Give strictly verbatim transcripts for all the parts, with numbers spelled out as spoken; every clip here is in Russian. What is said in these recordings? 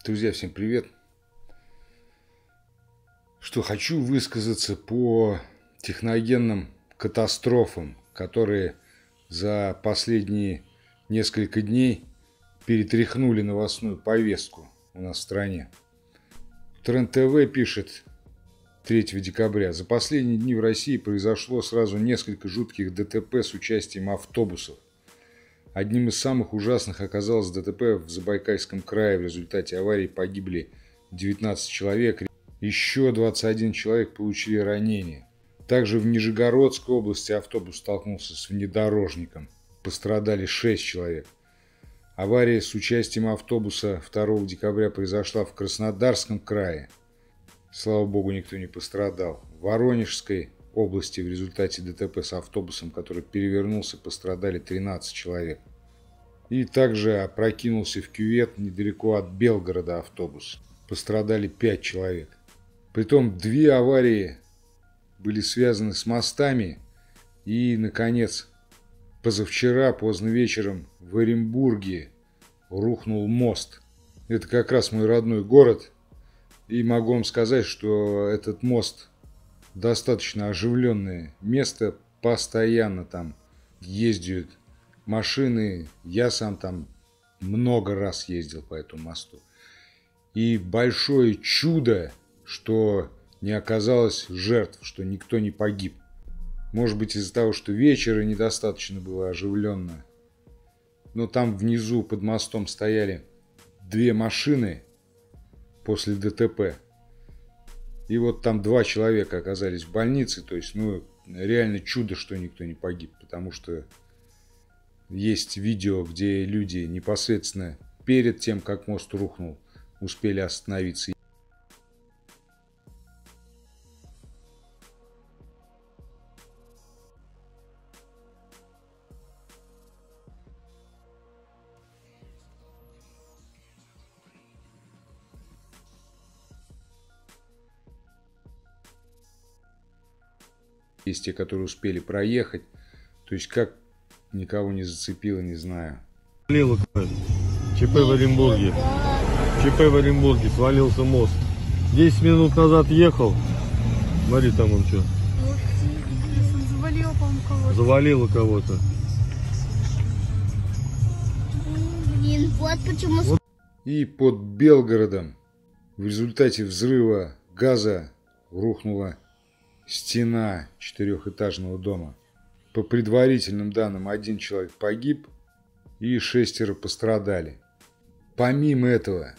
Друзья, всем привет! Что хочу высказаться по техногенным катастрофам, которые за последние несколько дней перетряхнули новостную повестку у нас в стране. Тренд ТВ пишет третьего декабря. За последние дни в России произошло сразу несколько жутких ДТП с участием автобусов. Одним из самых ужасных оказалось ДТП в Забайкальском крае. В результате аварии погибли девятнадцать человек. Еще двадцать один человек получили ранения. Также в Нижегородской области автобус столкнулся с внедорожником. Пострадали шесть человек. Авария с участием автобуса второго декабря произошла в Краснодарском крае. Слава богу, никто не пострадал. В Воронежской области в результате ДТП с автобусом, который перевернулся, пострадали тринадцать человек. И также опрокинулся в кювет недалеко от Белгорода автобус. Пострадали пять человек. Притом две аварии были связаны с мостами. И, наконец, позавчера поздно вечером в Оренбурге рухнул мост. Это как раз мой родной город. И могу вам сказать, что этот мост достаточно оживленное место. Постоянно там ездят машины. Я сам там много раз ездил по этому мосту. И большое чудо, что не оказалось жертв, что никто не погиб. Может быть, из-за того, что вечера недостаточно было оживленно. Но там внизу под мостом стояли две машины после ДТП. И вот там два человека оказались в больнице. То есть, ну, реально чудо, что никто не погиб. Потому что есть видео, где люди непосредственно перед тем, как мост рухнул, успели остановиться. Есть те, которые успели проехать. То есть, как никого не зацепило, не знаю. ЧП в Оренбурге. ЧП в Оренбурге. Свалился мост. десять минут назад ехал. Смотри, там он что. Завалило, по-моему, кого-то. Завалило кого-то. Блин, вот почему... Вот. И под Белгородом в результате взрыва газа рухнула стена четырехэтажного дома. По предварительным данным, один человек погиб и шестеро пострадали. Помимо этого,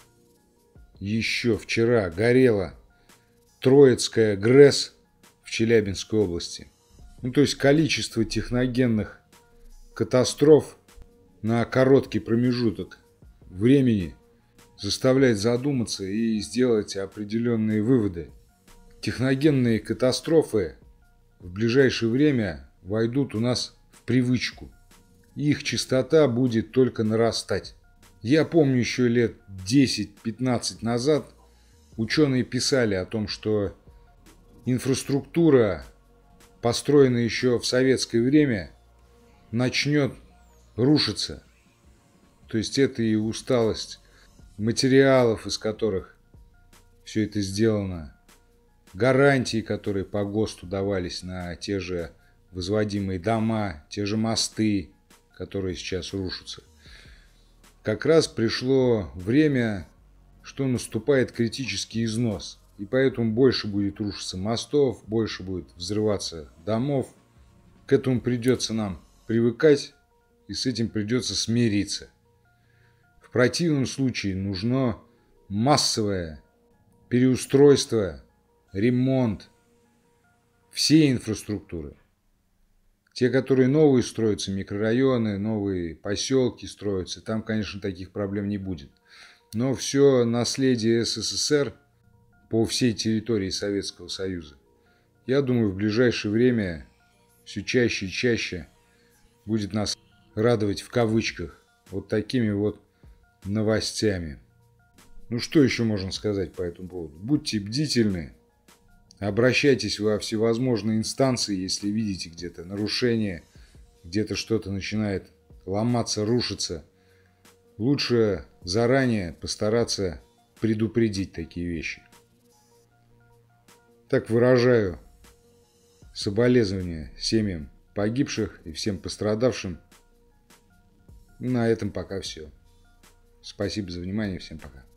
еще вчера горела Троицкая ГРЭС в Челябинской области. Ну, то есть количество техногенных катастроф на короткий промежуток времени заставляет задуматься и сделать определенные выводы. Техногенные катастрофы в ближайшее время войдут у нас в привычку. Их частота будет только нарастать. Я помню, еще лет десять-пятнадцать назад ученые писали о том, что инфраструктура, построенная еще в советское время, начнет рушиться. То есть это и усталость материалов, из которых все это сделано, гарантии, которые по ГОСТу давались на те же возводимые дома, те же мосты, которые сейчас рушатся. Как раз пришло время, что наступает критический износ. И поэтому больше будет рушиться мостов, больше будет взрываться домов. К этому придется нам привыкать, и с этим придется смириться. В противном случае нужно массовое переустройство, ремонт всей инфраструктуры. Те, которые новые строятся, микрорайоны, новые поселки строятся, там, конечно, таких проблем не будет. Но все наследие СССР по всей территории Советского Союза, я думаю, в ближайшее время все чаще и чаще будет нас радовать в кавычках вот такими вот новостями. Ну что еще можно сказать по этому поводу? Будьте бдительны. Обращайтесь во всевозможные инстанции, если видите где-то нарушение, где-то что-то начинает ломаться, рушиться. Лучше заранее постараться предупредить такие вещи. Так выражаю соболезнования семьям погибших и всем пострадавшим. На этом пока все. Спасибо за внимание. Всем пока.